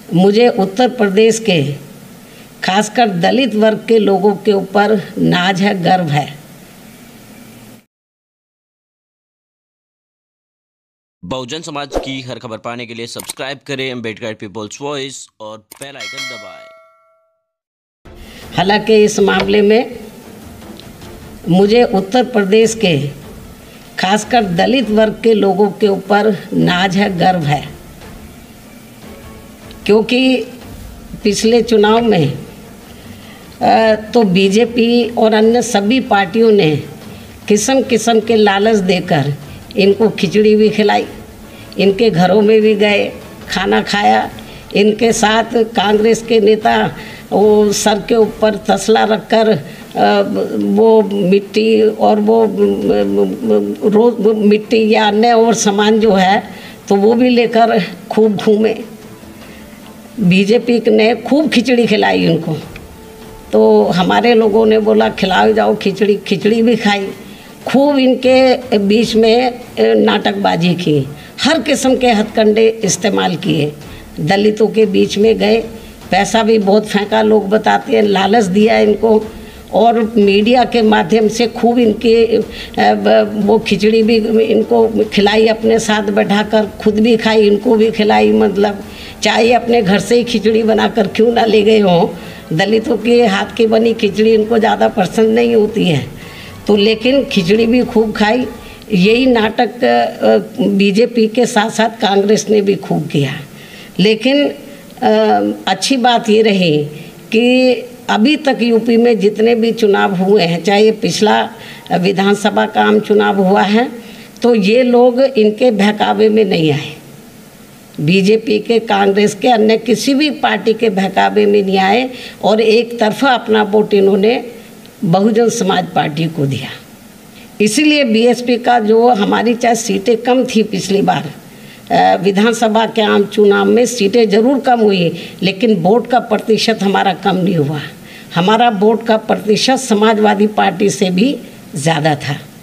मुझे उत्तर प्रदेश के खासकर दलित वर्ग के लोगों के ऊपर नाज है, गर्व है। बहुजन समाज की हर खबर पाने के लिए सब्सक्राइब करें अम्बेडकर पीपल्स वॉइस और बेल आइकन दबाएं। हालांकि इस मामले में मुझे उत्तर प्रदेश के खासकर दलित वर्ग के लोगों के ऊपर नाज है, गर्व है, क्योंकि पिछले चुनाव में तो बीजेपी और अन्य सभी पार्टियों ने किस्म किस्म के लालच देकर इनको खिचड़ी भी खिलाई, इनके घरों में भी गए, खाना खाया। इनके साथ कांग्रेस के नेता वो सर के ऊपर तसला रखकर वो मिट्टी और वो रोज मिट्टी या अन्य और सामान जो है तो वो भी लेकर खूब घूमे। बीजेपी ने खूब खिचड़ी खिलाई उनको, तो हमारे लोगों ने बोला खिलाओ जाओ खिचड़ी, खिचड़ी भी खाई। खूब इनके बीच में नाटकबाजी की, हर किस्म के हथकंडे इस्तेमाल किए, दलितों के बीच में गए, पैसा भी बहुत फेंका, लोग बताते हैं, लालच दिया इनको, और मीडिया के माध्यम से खूब इनके वो खिचड़ी भी इनको खिलाई, अपने साथ बैठाकर खुद भी खाई, इनको भी खिलाई। मतलब चाहे अपने घर से ही खिचड़ी बनाकर क्यों ना ले गए हों, दलितों के हाथ की बनी खिचड़ी इनको ज़्यादा पसंद नहीं होती है, तो लेकिन खिचड़ी भी खूब खाई। यही नाटक बीजेपी के साथ साथ कांग्रेस ने भी खूब किया। लेकिन अच्छी बात ये रही कि अभी तक यूपी में जितने भी चुनाव हुए हैं, चाहे ये पिछला विधानसभा का आम चुनाव हुआ है, तो ये लोग इनके बहकावे में नहीं आए। बीजेपी के, कांग्रेस के, अन्य किसी भी पार्टी के बहकावे में नहीं आए और एक तरफा अपना वोट इन्होंने बहुजन समाज पार्टी को दिया। इसीलिए बीएसपी का जो हमारी चाहे सीटें कम थी पिछली बार विधानसभा के आम चुनाव में, सीटें ज़रूर कम हुई, लेकिन वोट का प्रतिशत हमारा कम नहीं हुआ। हमारा वोट का प्रतिशत समाजवादी पार्टी से भी ज़्यादा था।